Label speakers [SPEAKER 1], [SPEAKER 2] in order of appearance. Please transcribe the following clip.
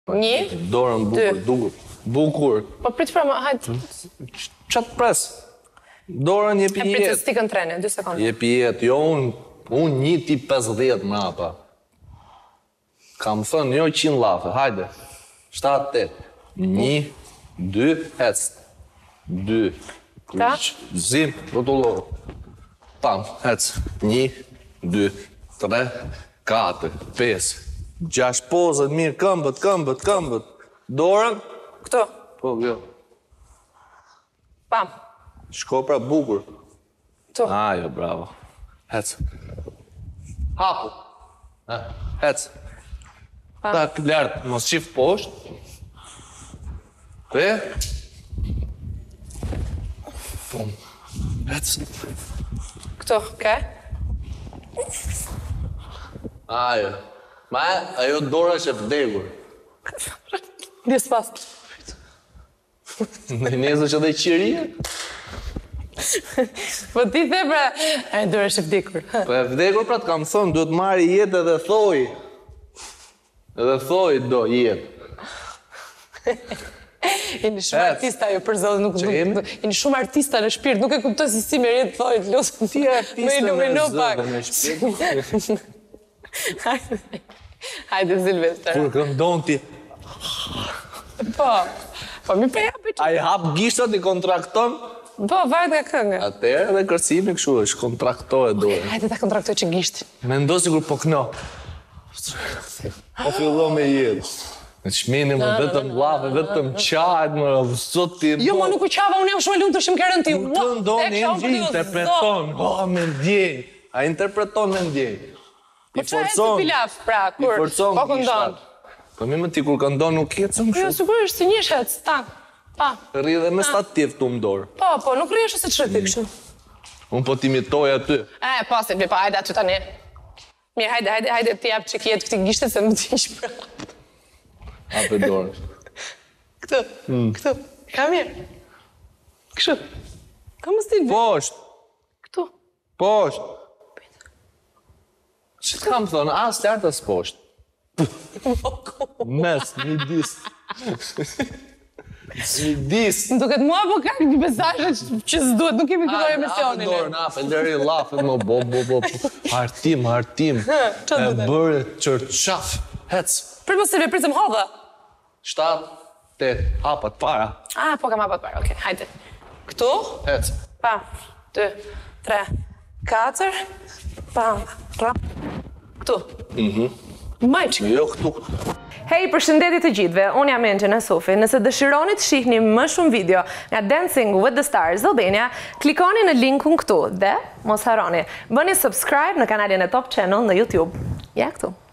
[SPEAKER 1] 1,
[SPEAKER 2] Dorën bukur. Bukur.
[SPEAKER 1] Po prit pra më, hajtë.
[SPEAKER 2] Qa të pres? Dorën jepi
[SPEAKER 1] E prit se
[SPEAKER 2] jetë.
[SPEAKER 1] stikën trene, 2 sekonda.
[SPEAKER 2] Jepi jetë. Jo, unë 1 ti 50 mrapa. Kam thënë, jo 100 lafe, hajde. 7, 8. 1, 2, hec. 2.
[SPEAKER 1] Ta?
[SPEAKER 2] Zim, rotullohu. Pam, hec. 1, 2, 3, 4, 5, 6 pozët, mirë, këmbët. Dorën?
[SPEAKER 1] Këto,
[SPEAKER 2] Po, jo.
[SPEAKER 1] pam.
[SPEAKER 2] Shko pra bukur.
[SPEAKER 1] Këto.
[SPEAKER 2] Ajo, bravo. Hec. Hapu. Hec. Tak, lartë, mos qif poshtë. Pe. Pum. Hec.
[SPEAKER 1] Këto, ke?
[SPEAKER 2] Ajo. Ma, ajo dora që vdekur.
[SPEAKER 1] Dis pas.
[SPEAKER 2] Në njëzë që dhe qiria?
[SPEAKER 1] Po ti the pra, e dorë është vdekur.
[SPEAKER 2] Po e vdekur pra të kam thënë, duhet marri jetë edhe thoi. Edhe thoi do jetë.
[SPEAKER 1] Jeni shumë artista ju për zonë, nuk jeni shumë artista në shpirt, nuk e kuptoj si me rjetë thojt, losë.
[SPEAKER 2] Ti e artiste me zëve me shpirt.
[SPEAKER 1] Hajde, Silvester.
[SPEAKER 2] Kur këndon ti,
[SPEAKER 1] Po mi për japë që.
[SPEAKER 2] a i hap gishtat i kontrakton?
[SPEAKER 1] Po, varet nga këngë.
[SPEAKER 2] Atëherë edhe kërcimi kështu është, kontraktohet dorë.
[SPEAKER 1] Hajde ta kontraktoj që gishtin.
[SPEAKER 2] Mendo sikur po këno. Po fillo me jetë. Në shmini më vetëm lave, vetëm qahet më sot ti...
[SPEAKER 1] Jo, ma nuk u qava, unë jam shumë e lumtur që më kërën ti.
[SPEAKER 2] Kur këndon, e interpreton, me ndjenj. A interpreton me ndjenj.
[SPEAKER 1] Po që e si pilaf, pra, kur po këndon.
[SPEAKER 2] Po mi më ti kur këndon nuk jetë më
[SPEAKER 1] Jo,
[SPEAKER 2] shumë.
[SPEAKER 1] sigurisht, si njëshet, ta. Pa.
[SPEAKER 2] Rri dhe me stativ të më dorë.
[SPEAKER 1] Po, nuk rrjesh ose që ti kështu.
[SPEAKER 2] Unë po t'imitoj aty.
[SPEAKER 1] Po, Silvi, po, hajde aty tani. Mirë, hajde ti jap që kjetë këti gishtet se më t'ish pra.
[SPEAKER 2] Ape dorë.
[SPEAKER 1] Këtu. Ka mirë. Kështu. Ka më stilbi.
[SPEAKER 2] Poshtë,
[SPEAKER 1] Këtu.
[SPEAKER 2] poshtë. Që të kam thonë, as lartë as poshtë. Mes, midis. Midis.
[SPEAKER 1] Më duket mua po ka një mesazhe që s'duhet, nuk kemi këto emisionin.
[SPEAKER 2] Ape dorë, nafe, lëri lafet më bo. Hartim.
[SPEAKER 1] Qa
[SPEAKER 2] E
[SPEAKER 1] duhet?
[SPEAKER 2] bërë qërqaf. Hec.
[SPEAKER 1] Për mos se pritëm hodha.
[SPEAKER 2] 7, 8, hapat para.
[SPEAKER 1] Po kam hapat para, okej, hajde. Këtu.
[SPEAKER 2] Hec.
[SPEAKER 1] Pa, 2, 3, 4. Pa, ra. Këtu. Majqë.
[SPEAKER 2] Jo këtu.
[SPEAKER 1] Hej, përshëndetje të gjithëve, unë jam Angela Sofi. Nëse dëshironi të shihni më shumë video nga Dancing with the Stars Albania, klikoni në linkun këtu dhe mos harroni, bëni subscribe në kanalin e Top Channel në YouTube. Ja këtu.